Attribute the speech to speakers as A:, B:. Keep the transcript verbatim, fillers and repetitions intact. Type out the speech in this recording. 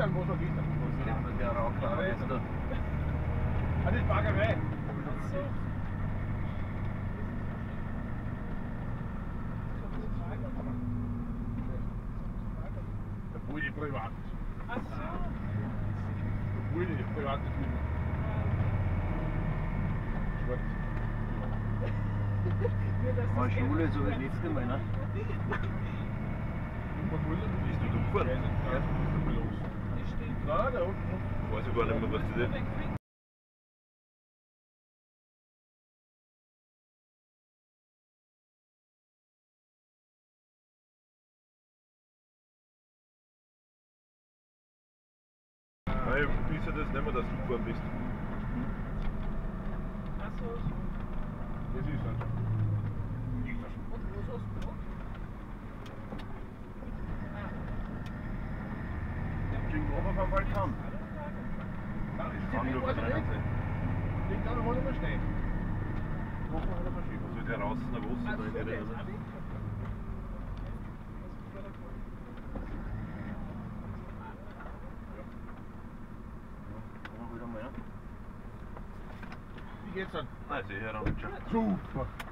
A: dann, wo so geht.
B: Ja, mit der Rauchfahrer jetzt da.
A: Ah, das Baggerei.
C: So.
A: Der Bulli privat.
C: Ach so.
A: Der Bulli private Firma. Schwarz.
C: Nur, dass
B: War
C: das
B: Schule
C: Geld-
B: so wie das letzte Mal, ne?
D: Bist du gefahren?
A: Ja, ist los.
C: Die steht.
A: Na, da unten.
D: Weiß ich gar nicht mehr, was das ist. Nein, ich weiß ja das nicht mehr, dass du gefahren bist.
C: Ach so.
A: Das ist halt.
C: Und wo ist das Brot?
B: Gegenüber vom Balkon.
A: Da ist
D: Kann
A: die
D: nur
A: Weiß
D: von
A: nicht.
D: drinnen sein.
A: Liegt da noch mal stehen.
B: Wochen hat er verschieben.
D: Was soll der raus nach Wasser
C: Ach
D: da in
C: so,
D: die
C: der ist
D: Rennen?
C: auch weg.
B: Ja, wieder mal, ja.
A: Wie geht's dann?
D: Nein, sicher, dann schon.
A: Super.